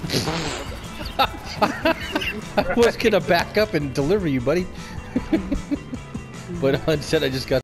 I was gonna back up and deliver you, buddy. But instead I just got